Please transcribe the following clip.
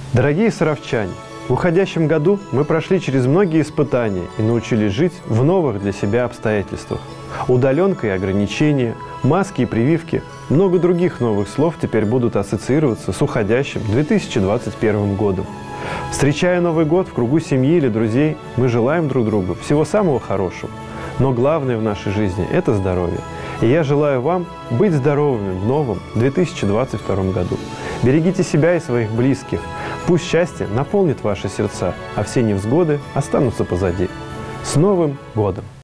Дорогие саровчане, в уходящем году мы прошли через многие испытания и научились жить в новых для себя обстоятельствах. Удаленка и ограничения, маски и прививки, много других новых слов теперь будут ассоциироваться с уходящим 2021 годом. Встречая Новый год в кругу семьи или друзей, мы желаем друг другу всего самого хорошего. Но главное в нашей жизни – это здоровье. И я желаю вам быть здоровыми в новом 2022 году. Берегите себя и своих близких. Пусть счастье наполнит ваши сердца, а все невзгоды останутся позади. С Новым годом!